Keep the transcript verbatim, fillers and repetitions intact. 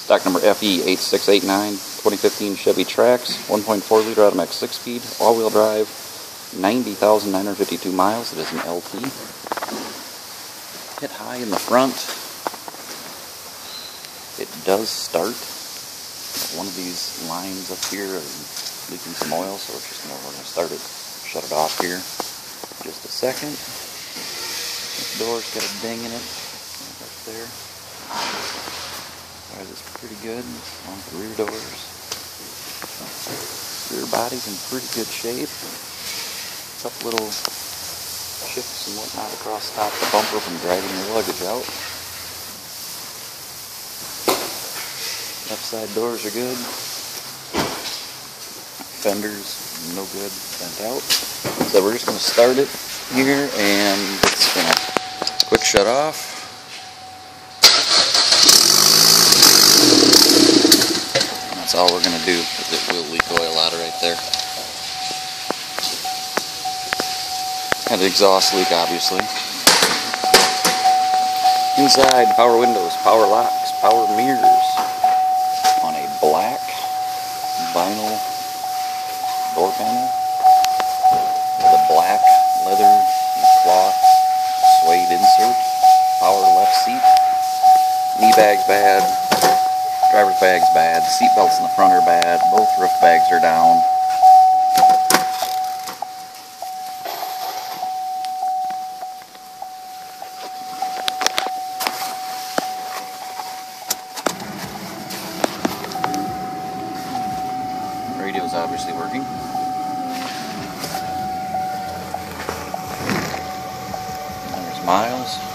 Stock number F E eight six eight nine, twenty fifteen Chevy Trax, one point four liter automatic six speed, all-wheel drive, ninety thousand nine hundred fifty-two miles. It is an L T. Hit high in the front. It does start. One of these lines up here is leaking some oil, so it's just more we're going to start it, shut it off here. Just a second. This door's got a ding in it. Right there. Alright, it's pretty good on the rear doors. Rear body's in pretty good shape. A couple little chips and whatnot across the top of the bumper from dragging your luggage out. Left side doors are good. Fenders, no good, bent out. So we're just going to start it here and it's going to quick shut off. That's all we're going to do, because it will leak oil out of right there. Had an exhaust leak, obviously. Inside, power windows, power locks, power mirrors on a black vinyl door panel with a black leather cloth suede insert. Power left seat. Knee bag's bad. Driver's bag's bad. Seat belts in the front are bad. Both roof bags are down. Radio's obviously working. There's miles.